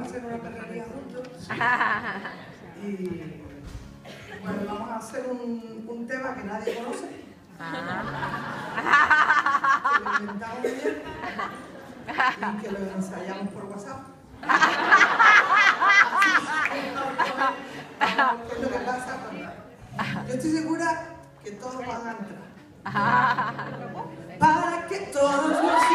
hacer una perrería juntos. Y bueno, vamos a hacer un tema que nadie conoce. Que lo inventamos bien y que lo ensayamos por WhatsApp. ¿Qué es lo que pasa? Yo estoy segura que todos van a entrar. Para que todos